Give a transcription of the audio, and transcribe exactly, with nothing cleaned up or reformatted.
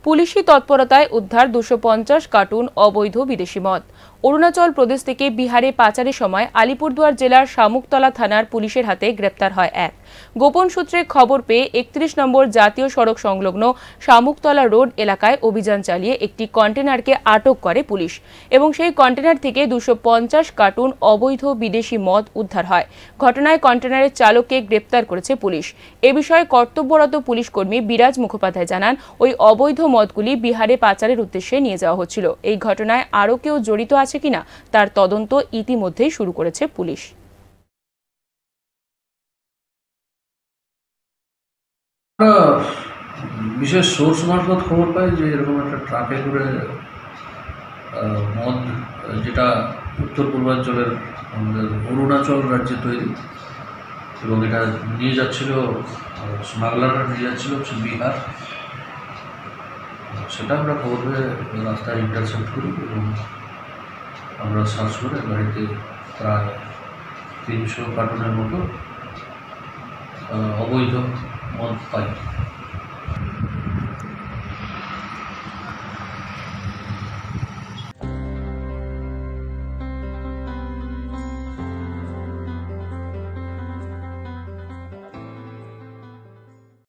পুলিশি তৎপরতায় উদ্ধার দুশো পঞ্চাশ কার্টুন অবৈধ বিদেশি মদ। অরুণাচল প্রদেশ থেকে বিহারে পাচারের সময় আলিপুরদুয়ার জেলার শামুকতলা থানার পুলিশের হাতে গ্রেপ্তার হয় এক। গোপন সূত্রে খবর পেয়ে একত্রিশ নম্বর জাতীয় সড়ক সংলগ্ন শামুকতলা রোড এলাকায় অভিযান চালিয়ে একটি কন্টেনারকে আটক করে পুলিশ এবং সেই কন্টেনার থেকে দুশো পঞ্চাশ কার্টুন অবৈধ বিদেশি মদ উদ্ধার হয়। ঘটনায় কন্টেনারের চালককে গ্রেপ্তার করেছে পুলিশ। এ বিষয়ে কর্তব্যরত পুলিশ কর্মী বিরাজ মুখোপাধ্যায় জানান, ওই অবৈধ মদগুলি বিহারে পাচারের উদ্দেশ্যে নিয়ে যাওয়া হচ্ছিল। এই ঘটনায় আরও কেউ জড়িত আছে কিনা তার তদন্ত ইতিমধ্যেই শুরু করেছে পুলিশ। বিশেষ সোর্স মারফত খবর পাই যে এরকম একটা ট্রাকে করে মদ, যেটা উত্তর পূর্বাঞ্চলের আমাদের অরুণাচল রাজ্যে তৈরি, এবং এটা নিয়ে যাচ্ছিল স্মাগলাররা নিয়ে যাচ্ছিল হচ্ছে বিহার। সেটা আমরা খবর পেয়ে রাস্তায় ইন্টারসেপ্ট করি এবং আমরা সার্চ করে গাড়িতে প্রায় তিনশো কার্টুনের মতো অবৈধ মদ পাই।